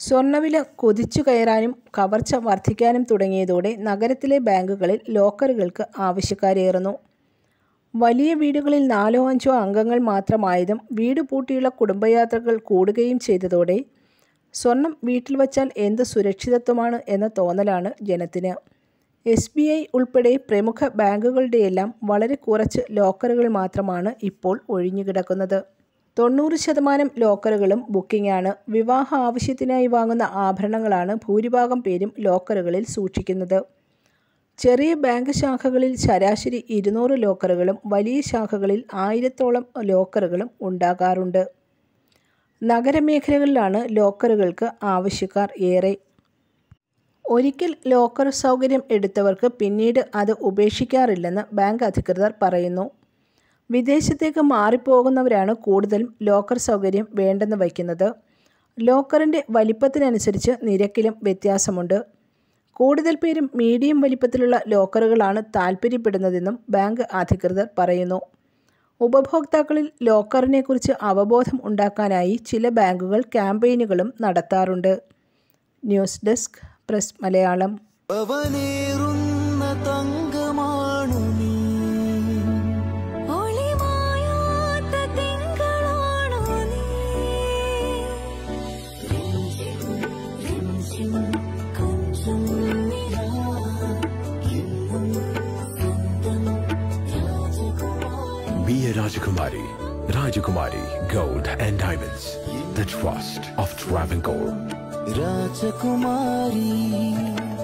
സ്വർണ്ണവില കുതിച്ചു കയറാനും കവർച്ച വർദ്ധിക്കാനും തുടങ്ങിയതോടെ നഗരത്തിലെ ബാങ്കുകളിൽ ലോക്കറുകൾക്ക് ആവശ്യക്കാരേറുന്നു. വലിയ വീടുകളിൽ 4-5 അംഗങ്ങൾ മാത്രമായതും വീട് പൂട്ടിയുള്ള കുടുംബയാത്രകൾ കൂടുകയും ചെയ്തതോടെ സ്വർണം വീട്ടിൽ വച്ചാൽ എന്ത് സുരക്ഷിതത്വമാണ് എന്ന തോന്നലാണ് ജനത്തിന്. SBI ഉൾപ്പെടെ പ്രമുഖ ബാങ്കുകളുടെയെല്ലാം വളരെ കുറച്ച് ലോക്കറുകൾ മാത്രമാണ് ഇപ്പോൾ ഒഴിഞ്ഞുകിടക്കുന്നത്. 90% ലോക്കറുകളും ബുക്കിംഗാണ്. വിവാഹ ആവശ്യത്തിനായി വാങ്ങുന്ന ആഭരണങ്ങളാണ് ഭൂരിഭാഗം പേരും ലോക്കറുകളിൽ സൂക്ഷിക്കുന്നത്. ചെറിയ ബാങ്ക് ശാഖകളിൽ ശരാശരി 200 ലോക്കറുകളും വലിയ ശാഖകളിൽ 1000-ഓളം ലോക്കറുകളും ഉണ്ടാകാറുണ്ട്. നഗരമേഖലകളിലാണ് ലോക്കറുകൾക്ക് ആവശ്യക്കാർ ഏറെ. ഒരിക്കൽ ലോക്കർ സൗകര്യം എടുത്തവർക്ക് പിന്നീട് അത് ഉപേക്ഷിക്കാറില്ലെന്ന് ബാങ്ക് അധികൃതർ പറയുന്നു. വിദേശത്തേക്ക് മാറിപ്പോകുന്നവരാണ് കൂടുതലും ലോക്കർ സൗകര്യം വേണ്ടെന്ന് വയ്ക്കുന്നത്. ലോക്കറിൻ്റെ വലിപ്പത്തിനനുസരിച്ച് നിരക്കിലും വ്യത്യാസമുണ്ട്. കൂടുതൽ പേരും മീഡിയം വലിപ്പത്തിലുള്ള ലോക്കറുകളാണ് താൽപ്പര്യപ്പെടുന്നതെന്നും ബാങ്ക് അധികൃതർ പറയുന്നു. ഉപഭോക്താക്കളിൽ ലോക്കറിനെക്കുറിച്ച് അവബോധം ഉണ്ടാക്കാനായി ചില ബാങ്കുകൾ ക്യാമ്പയിനുകളും നടത്താറുണ്ട്. News desk press Malayalam. Be a Rajakumari. Rajakumari Gold and Diamonds. The trust of Travancore. Rajakumari.